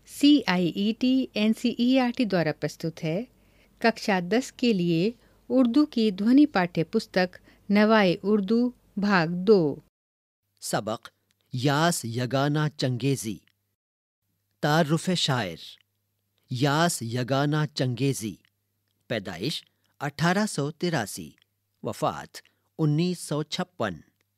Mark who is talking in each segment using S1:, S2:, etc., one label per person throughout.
S1: CIET NCERT द्वारा प्रस्तुत है। कक्षा 10 के लिए उर्दू की ध्वनि पाठ्य पुस्तक नवाए-उर्दू भाग 2।
S2: सबक यास यगाना चंगेजी। तारुफ शायर यास यगाना चंगेजी, पैदाइश 1883, वफात 1956।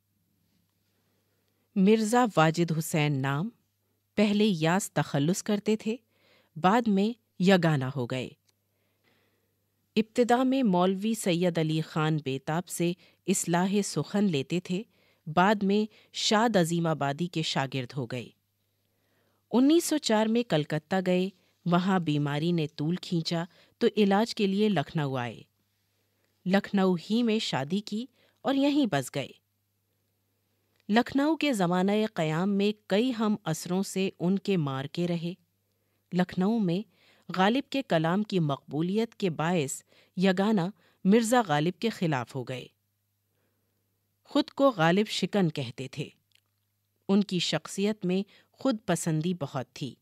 S3: मिर्ज़ा वाजिद हुसैन नाम, पहले यास तखल्लुस करते थे, बाद में यगाना हो गए। इब्तिदा में मौलवी सैयद अली ख़ान बेताब से इस्लाह सुखन लेते थे, बाद में शाद अज़ीमाबादी के शागिर्द हो गए। 1904 में कलकत्ता गए, वहाँ बीमारी ने तूल खींचा तो इलाज के लिए लखनऊ आए। लखनऊ ही में शादी की और यहीं बस गए। लखनऊ के ज़माना क़याम में कई हम असरों से उनके मारके रहे। लखनऊ में गालिब के कलाम की मकबूलियत के बायस यगाना मिर्ज़ा गालिब के ख़िलाफ़ हो गए। ख़ुद को गालिब शिकन कहते थे। उनकी शख्सियत में खुद पसंदी बहुत थी।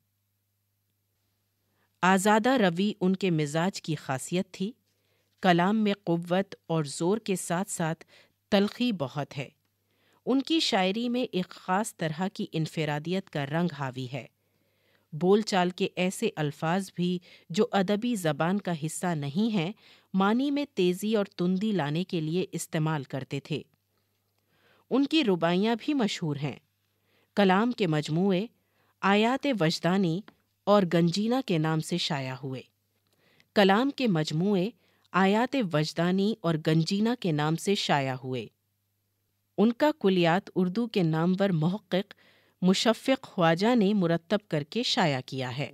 S3: आज़ादा रवी उनके मिजाज की खासियत थी। कलाम में क़ुव्वत और ज़ोर के साथ साथ तलख़ी बहुत है। उनकी शायरी में एक ख़ास तरह की इनफरादियत का रंग हावी है। बोल चाल के ऐसे अल्फाज भी जो अदबी ज़बान का हिस्सा नहीं हैं, मानी में तेज़ी और तुंदी लाने के लिए इस्तेमाल करते थे। उनकी रुबाइयाँ भी मशहूर हैं। कलाम के मजमूए आयात वजदानी और गंजीना के नाम से शाया हुए। कलाम के मजमूए आयात वजदानी और गंजीना के नाम से शाया हुए। उनका कुलियात उर्दू के नामवर मुहक्किक मुशफ़्फ़िक़ ख्वाजा ने मुरत्तब करके शाया किया है।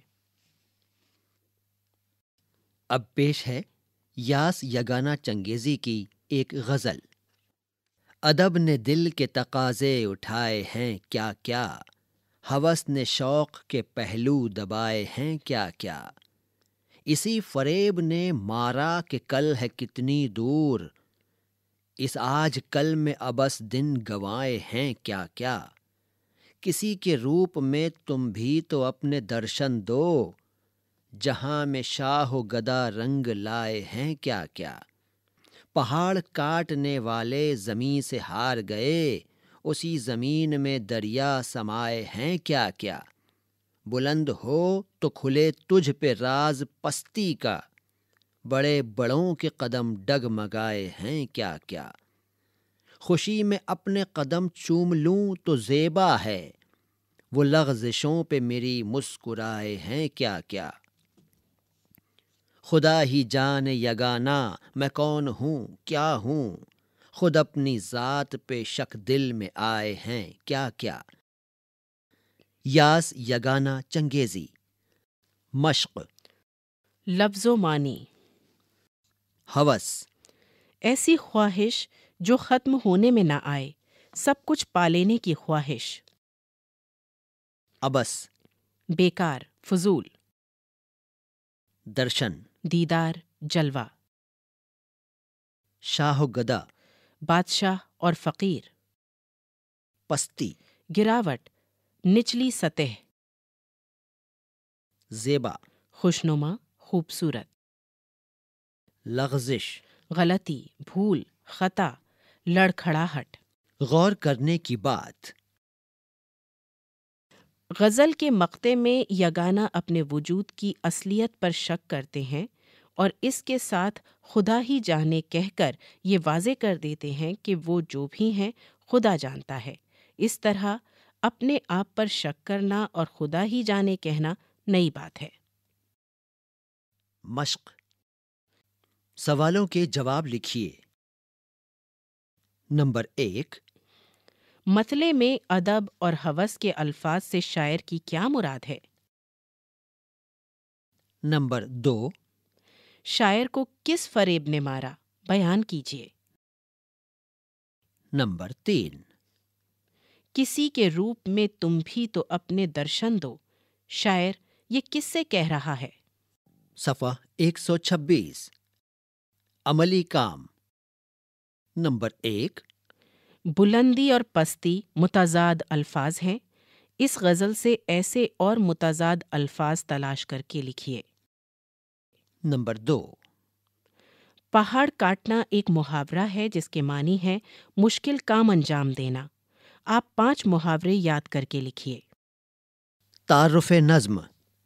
S2: अब पेश है यास यगाना चंगेजी की एक गज़ल। अदब ने दिल के तकाज़े उठाए हैं क्या क्या, हवस ने शौक़ के पहलू दबाए हैं क्या क्या। इसी फ़रेब ने मारा कि कल है कितनी दूर, इस आज कल में अबस दिन गंवाए हैं क्या क्या। किसी के रूप में तुम भी तो अपने दर्शन दो, जहाँ में शाह गदा रंग लाए हैं क्या क्या। पहाड़ काटने वाले ज़मीं से हार गए, उसी ज़मीन में दरिया समाए हैं क्या क्या। बुलंद हो तो खुले तुझ पे राज पस्ती का, बड़े बड़ों के कदम डगमगाए हैं क्या क्या। खुशी में अपने कदम चूम लूं तो ज़ेबा है, वो लग़ज़िशों पे मेरी मुस्कुराए हैं क्या क्या। खुदा ही जाने यगाना मैं कौन हूँ क्या हूँ, खुद अपनी ज़ात पे शक दिल में आए हैं क्या क्या। यास यगाना चंगेजी। मश्क।
S3: लफ्ज़ो मानी।
S2: हवस,
S3: ऐसी ख्वाहिश जो ख़त्म होने में ना आए, सब कुछ पा लेने की ख्वाहिश।
S2: अबस,
S3: बेकार, फजूल।
S2: दर्शन,
S3: दीदार, जलवा।
S2: शाह गदा,
S3: बादशाह और फ़कीर।
S2: पस्ती,
S3: गिरावट, निचली सतह।
S2: ज़ेबा,
S3: खुशनुमा, खूबसूरत।
S2: लग़ज़िश,
S3: गलती, भूल, खता, लड़खड़ाहट।
S2: गौर करने की बात।
S3: गज़ल के मक़ते में यगाना अपने वजूद की असलियत पर शक करते हैं और इसके साथ खुदा ही जाने कहकर ये वाज़े कर देते हैं कि वो जो भी हैं खुदा जानता है। इस तरह अपने आप पर शक करना और खुदा ही जाने कहना नई बात है।
S2: मश्क। सवालों के जवाब लिखिए। नंबर 1,
S3: मतले में अदब और हवस के अल्फाज से शायर की क्या मुराद है?
S2: नंबर 2,
S3: शायर को किस फरेब ने मारा, बयान कीजिए।
S2: नंबर 3,
S3: किसी के रूप में तुम भी तो अपने दर्शन दो, शायर ये किससे कह रहा है?
S2: सफ़ा 126। अमली काम। नंबर 1,
S3: बुलंदी और पस्ती मुतज़ाद अल्फाज हैं, اس غزل سے ایسے اور متضاد الفاظ تلاش کر کے لکھیے۔
S2: نمبر 2،
S3: پہاڑ کاٹنا ایک محاورہ ہے جس کے معنی ہے مشکل کام انجام دینا۔ آپ 5 محاورے یاد کر کے لکھیے۔
S2: تعارف نظم۔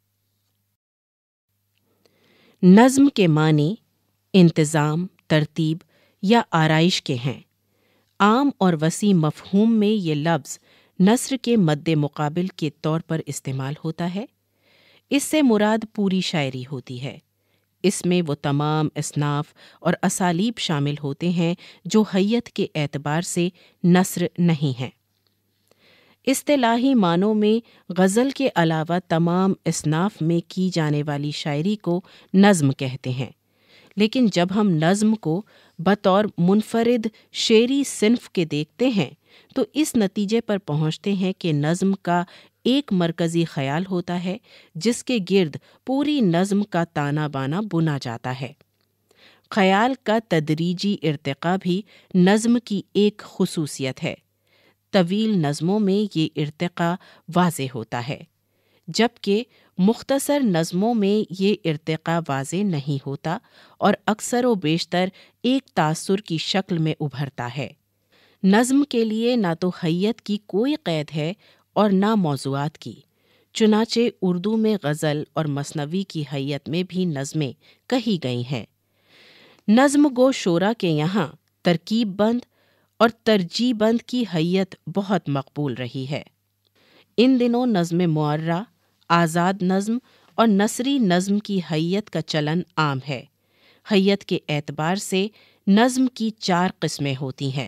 S3: نظم کے معنی انتظام، ترتیب یا آرائش کے ہیں۔ عام اور وسیع مفہوم میں یہ لفظ نثر کے مد مقابل کے طور پر استعمال ہوتا ہے۔ اس سے مراد پوری شاعری ہوتی ہے۔ اس میں وہ تمام اصناف اور اسالیب شامل ہوتے ہیں جو حیت کے اعتبار سے نثر نہیں ہیں۔ اصطلاحی معنوں میں غزل کے علاوہ تمام اصناف میں کی جانے والی شاعری کو نظم کہتے ہیں، لیکن جب ہم نظم کو بطور منفرد شعری صنف کے دیکھتے ہیں تو اس نتیجے پر پہنچتے ہیں کہ نظم کا ایک مرکزی خیال ہوتا ہے جس کے گرد پوری نظم کا تانا بانا بنا جاتا ہے۔ خیال کا تدریجی ارتقاء بھی نظم کی ایک خصوصیت ہے۔ طویل نظموں میں یہ ارتقاء واضح ہوتا ہے، جبکہ مختصر نظموں میں یہ ارتقاء واضح نہیں ہوتا اور اکثر و بیشتر ایک تاثر کی شکل میں ابھرتا ہے۔ نظم کے لیے نہ تو حیت کی کوئی قید ہے اور نہ موضوعات کی، چنانچہ اردو میں غزل اور مثنوی کی حیت میں بھی نظمیں کہی گئی ہیں۔ نظم گو شعرا کے یہاں ترکیب بند اور ترجیح بند کی حیت بہت مقبول رہی ہے۔ ان دنوں نظم معرہ، آزاد نظم اور نثری نظم کی حیت کا چلن عام ہے۔ حیت کے اعتبار سے نظم کی 4 قسمیں ہوتی ہیں۔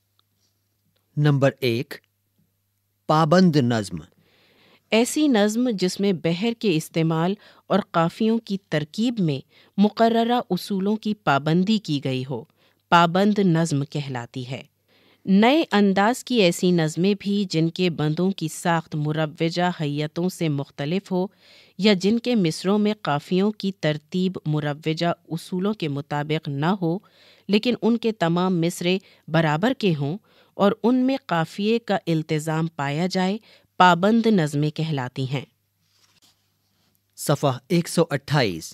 S2: نمبر 1، پابند نظم۔
S3: ایسی نظم جس میں بحر کے استعمال اور قافیوں کی ترکیب میں مقررہ اصولوں کی پابندی کی گئی ہو، پابند نظم کہلاتی ہے۔ نئے انداز کی ایسی نظمیں بھی جن کے بندوں کی ساخت مروجہ حیتوں سے مختلف ہو یا جن کے مصروں میں قافیوں کی ترتیب مروجہ اصولوں کے مطابق نہ ہو لیکن ان کے تمام مصرے برابر کے ہوں اور ان میں قافیے کا التزام پایا جائے، پابند نظمیں کہلاتی ہیں۔
S2: صفحہ 128۔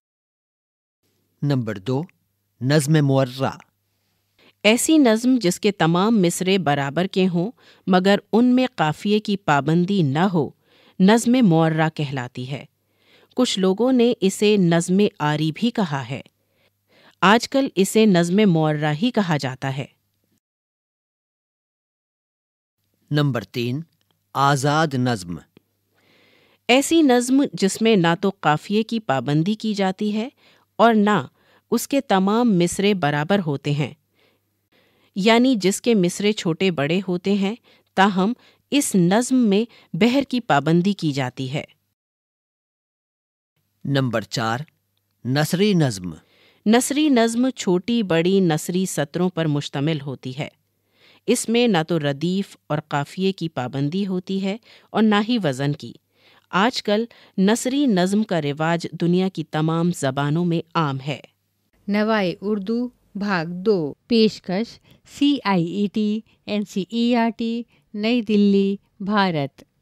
S2: نمبر 2، نظم معرہ۔
S3: ایسی نظم جس کے تمام مصرے برابر کے ہوں مگر ان میں قافیے کی پابندی نہ ہو، نظم معرہ کہلاتی ہے۔ کچھ لوگوں نے اسے نظم آری بھی کہا ہے۔ آج کل اسے نظم معرہ ہی کہا جاتا ہے۔
S2: نمبر 3، آزاد نظم۔
S3: ایسی نظم جس میں نہ تو قافیے کی پابندی کی جاتی ہے اور نہ اس کے تمام مصرے برابر ہوتے ہیں، یعنی جس کے مصرے چھوٹے بڑے ہوتے ہیں، تاہم اس نظم میں بحر کی پابندی کی جاتی ہے۔
S2: نمبر 4، نثری نظم۔
S3: نثری نظم چھوٹی بڑی نثری سطروں پر مشتمل ہوتی ہے۔ اس میں نہ تو ردیف اور قافیے کی پابندی ہوتی ہے اور نہ ہی وزن کی۔ آج کل نثری نظم کا رواج دنیا کی تمام زبانوں میں عام ہے۔
S1: نوائے-اردو بھاگ 2، پیشکش CIET NCERT نئی دلی، بھارت۔